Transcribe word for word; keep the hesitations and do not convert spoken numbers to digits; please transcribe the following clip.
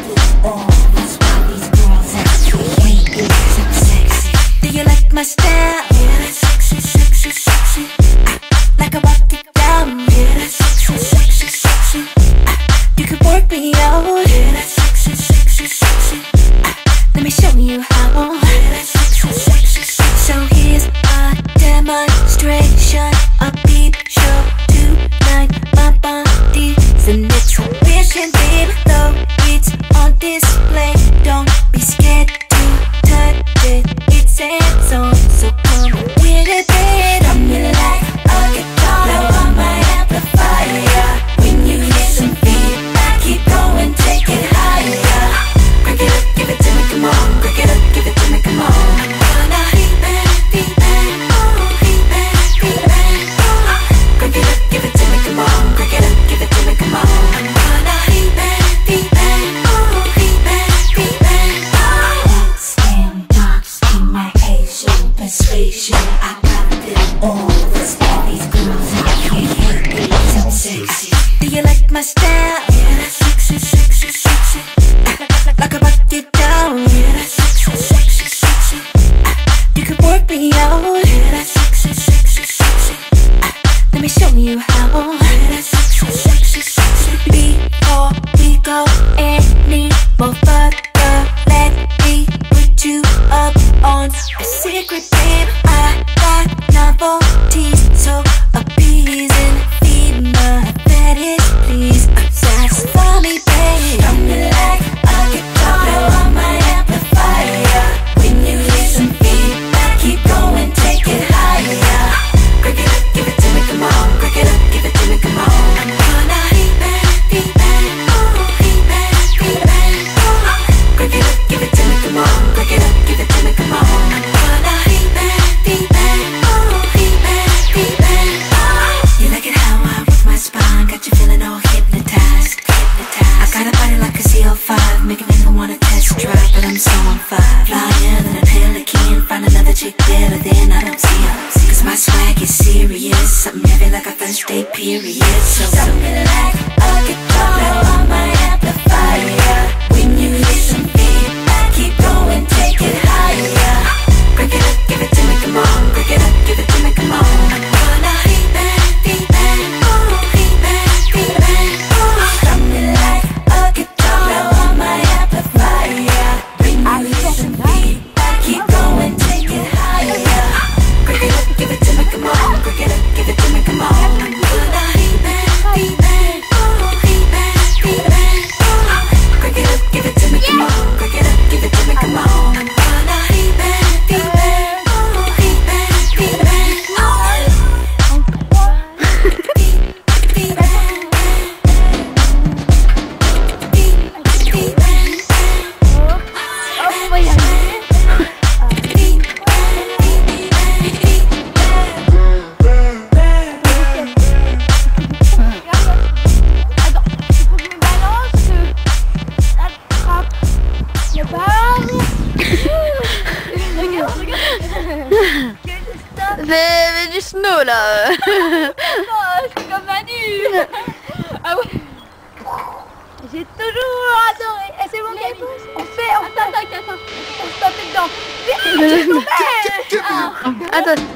My style, yeah, that's sexy, sexy, sexy. I like I walk it down, yeah, that's sexy, sexy, sexy. I, you can work me out, yeah, that's sexy, sexy, sexy. I, let me show you how, yeah, that's sexy, sexy, sexy. So here's a demonstration, a peep show tonight. My body's an exhibition, babe. Though it's on display, don't be scared to touch it. It's hands on, so come with it, babe. I'm in like a guitar, blow on my amplifier. When you hear some feedback, keep going, take it higher. Crank it up, give it to me, come on. Crank it up, give it to me, come on. Gonna heat bang, heat bang, oh, heat bang, heat bang, oh. Crank it up, give it to me, come on. Crank it up, give it to me, come on. Gonna heat bang, heat bang, oh, heat bang, heat bang, oh. Stand box in my Asian persuasion. I got them all. Let's get these girls out here hate me, so sexy. Do you like my style? Yeah, that's sexy, sexy, sexy. Like, like I rock it down. Yeah, that's sexy, sexy, sexy. You can work me out. Yeah, that's sexy, sexy, sexy. Let me show you how. Yeah, that's sexy, sexy, sexy. Before we go any more further, let me put you up on a secret, babe. I got novelties, so appeasing. Feed my fetish, please. Satisfy me, babe. I'm like a guitar, blow on my amplifier. When you hear some feedback, keep going, take it higher. Crank it up, give it to me, come on. Crank it up, give it to me, come on. I'm gonna heat bang, heat bang, oh, heat bang, heat bang, oh. Crank it up, give it to me, come on. Crank it up, give it to me, come on. I'm gonna heat bang, heat bang, oh, heat bang, heat bang, oh. You like it how I rock my spine, got you feeling all hypnotized, hypnotized. I got a body like a C L five, making me wanna test drive, but I'm so on fire. Flyer than a pelican, find another chick better than I don't see her. Cause my swag is serious, something heavy like a first day period. So something like a guitar, blow on my amplifier. When you hear some feedback, keep going, take it higher. Crank it up, give it to me, come on. Crank it up, give it to me, come on. I'm gonna heat bang, heat bang, oh, heat bang, heat bang, oh. Something like a guitar, blow on my amplifier. When you hear some feedback, keep going, take it higher. Crank it up, give it to me, come on. Crank it up, give it to me, come on. I'm gonna heat bang, heat bang, oh, heat bang, heat bang, oh. Crank it up, give it to me, come on. Crank it up, give it to me, come on. I'm gonna heat bang, heat bang, oh, heat bang, heat bang, oh. Heat, heat bang, heat, heat bang, oh, yeah. C'est du snow là. Oh, c'est comme Manu. Ah ouais. J'ai toujours adoré. Et c'est bon Camille. On fait, on tape, on se tape dedans. Vite, je te Attends.